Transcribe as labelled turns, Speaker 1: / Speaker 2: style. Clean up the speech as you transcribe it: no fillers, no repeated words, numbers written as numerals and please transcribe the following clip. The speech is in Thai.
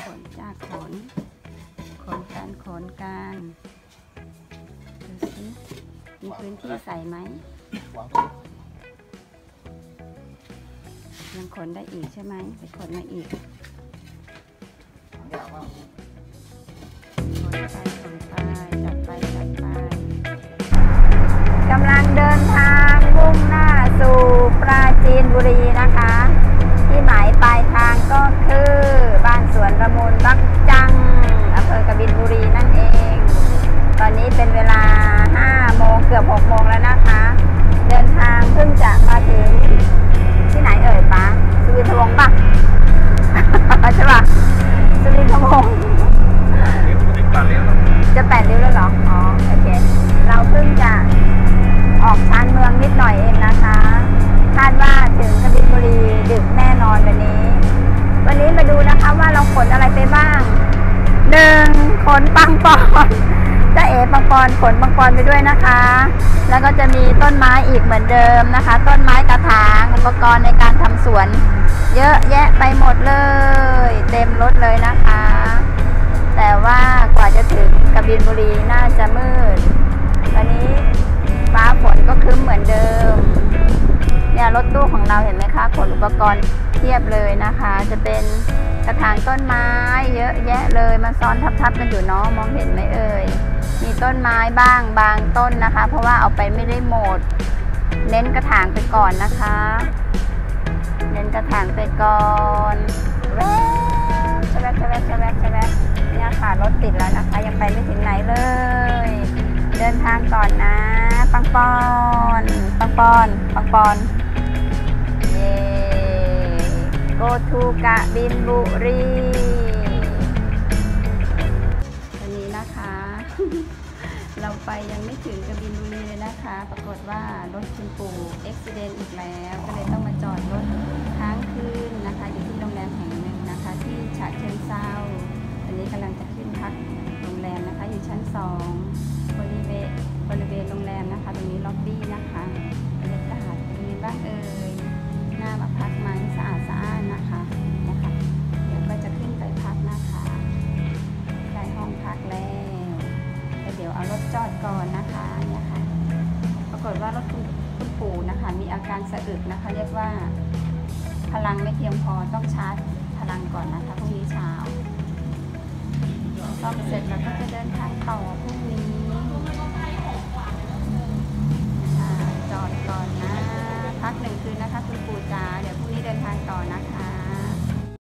Speaker 1: นจากขนกันดูสิมีพื้นที่ใส่ไหมยังขนได้อีกใช่ไหมไปขนมาอีกขนไปจัดไปกำลังเดินทางมุ่งหน้าสู่ปราจีนบุรีนะคะที่หมายปลายทางก็คือบ้านสวนละมุนบักจังอำเภอกบินบุรีนั่นเองตอนนี้เป็นเวลา5 โมงเกือบ6 โมงแล้วนะคะเดินทางเพิ่งจะมาถึงที่ไหนเอ่ยป๊าสุวินทวงศ์ป่ะ ใช่ป่ะสุวินทวงศ์จะ8 ริ้วแล้วเหรออ๋อโอเคเราเพิ่งจะออกชานเมืองนิดหน่อยเองนะคะคาดว่าถึงกบินบุรีดึกแน่นอนวันนี้มาดูนะคะว่าเราขนอะไรไปบ้าง1ขนปังปอนจะเอ๋ปังปอนขนปังปอนไปด้วยนะคะแล้วก็จะมีต้นไม้อีกเหมือนเดิมนะคะต้นไม้กระถางอุปกรณ์ในการทำสวนเยอะแยะไปหมดเลยเต็มรถเลยนะคะแต่ว่ากว่าจะถึงกบินบุรีน่าจะมืดวันนี้ฟ้าฝนก็ครึ้มเหมือนเดิมเนี่ยรถตู้ของเราเห็นไหมคะขนอุปกรณ์เทียบเลยนะคะจะเป็นกระถางต้นไม้เยอะแยะเลยมาซ้อนทับกันอยู่เนาะมองเห็นไหมเอ่ยมีต้นไม้บ้างบางต้นนะคะเพราะว่าเอาไปไม่ได้หมดเน้นกระถางไปก่อนนะคะเน้นกระถางไปก่อนแว๊บชะแว๊บเนี่ยค่ะรถติดแล้วนะคะยังไปไม่ถึงไหนเลยเดินทางก่อนนะปังปอนเย่ go to กบินบุรีวันนี้นะคะ เราไปยังไม่ถึงกบินบุรีเลยนะคะปรากฏว่ารถคุณปู่อุบัติเหตุอีกแล้วก็เลยต้องมาจอดรถค้างคืนนะคะอยู่ที่โรงแรมแห่งหนึ่งนะคะที่ฉะเชิงเทราวันนี้กำลังจะขึ้นพักโรงแรมนะคะอยู่ชั้น2บริเวณโรงแรมนะคะตรงนี้ล็อบบี้นะคะบรรยากาศเป็นยังไงบ้างเอ่ยน่ามาพักไหมสะอาดนะคะนะคะเดี๋ยวก็จะขึ้นไปพักนะคะได้ห้องพักแล้วแต่เดี๋ยวเอารถจอดก่อนนะคะเนี่ยค่ะปรากฏว่ารถคุณปู่นะคะมีอาการสะอึกนะคะเรียกว่าพลังไม่เพียงพอต้องชาร์จพลังก่อนนะคะพรุ่งนี้เช้าซ่อมเสร็จแล้วก็จะเดินทางต่อพรุ่งนี้จอดก่อนนะพัก1 คืนนะคะคุณปู่จ๋าเดี๋ยวพรุ่งนี้เดินทางต่อนะคะ